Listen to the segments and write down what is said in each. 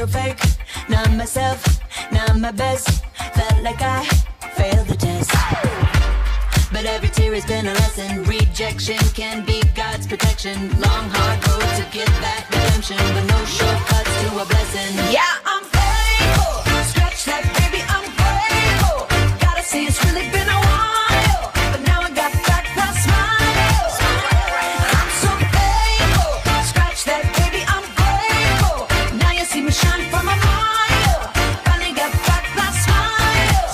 fake, not myself, not my best. Felt like I failed the test. But every tear has been a lesson. Rejection can be God's protection. Long, hard road to get that redemption, but no shortcuts to a blessing. Yeah, I'm faithful. Scratch that, baby, I'm grateful. Gotta say it's really been a while, but now I got back that smile. I'm so faithful. Scratch that, baby, I'm grateful. Now you see me shine from a mile. Finally got back that smile.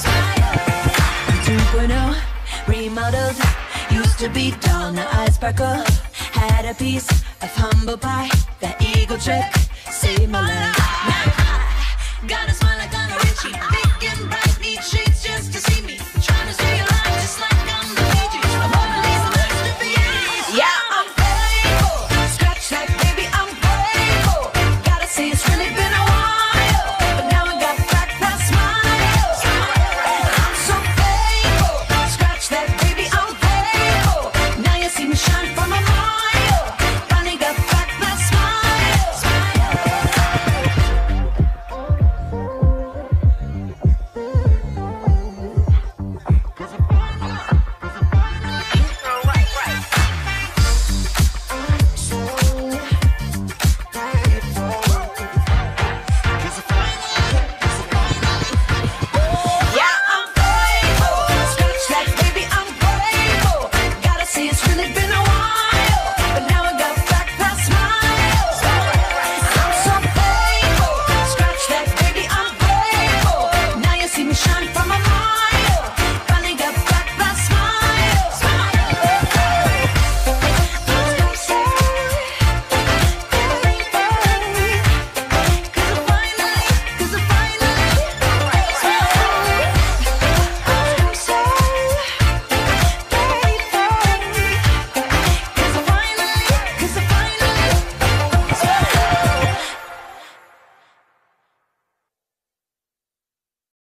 2.0 remodeled, used to be dull, now I sparkle. Had a piece of humble pie, that eagle trick saved my life. Now I got a smile like I'm